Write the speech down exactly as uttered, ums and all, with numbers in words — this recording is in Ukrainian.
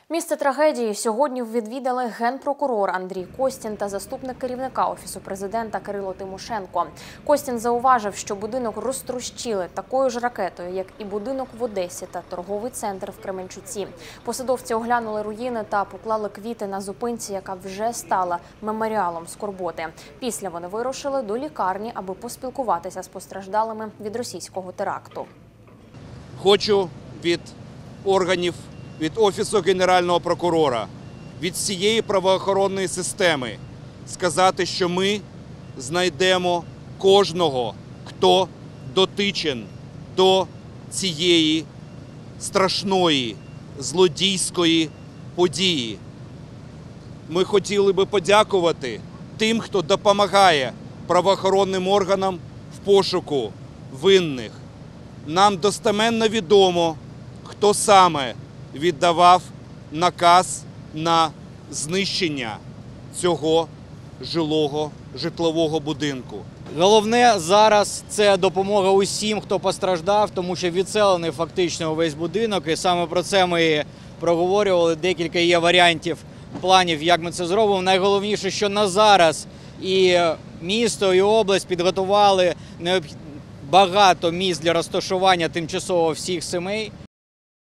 Місце трагедії сьогодні відвідали генпрокурор Андрій Костін та заступник керівника Офісу президента Кирило Тимошенко. Костін зауважив, що будинок розтрощили такою ж ракетою, як і будинок в Одесі та торговий центр в Кременчуці. Посадовці оглянули руїни та поклали квіти на зупинці, яка вже стала меморіалом скорботи. Після вони вирушили до лікарні, аби поспілкуватися з постраждалими від російського теракту. Хочу від органів, від Офісу Генерального прокурора, від всієї правоохоронної системи сказати, що ми знайдемо кожного, хто дотичен до цієї страшної, злодійської події. Ми хотіли би подякувати тим, хто допомагає правоохоронним органам в пошуку винних. Нам достеменно відомо, хто саме віддавав наказ на знищення цього жилого, житлового будинку. Головне зараз – це допомога усім, хто постраждав, тому що відселений фактично увесь будинок. І саме про це ми проговорювали. Декілька є варіантів, планів, як ми це зробимо. Найголовніше, що на зараз і місто, і область підготували багато місць для розташування тимчасово всіх сімей.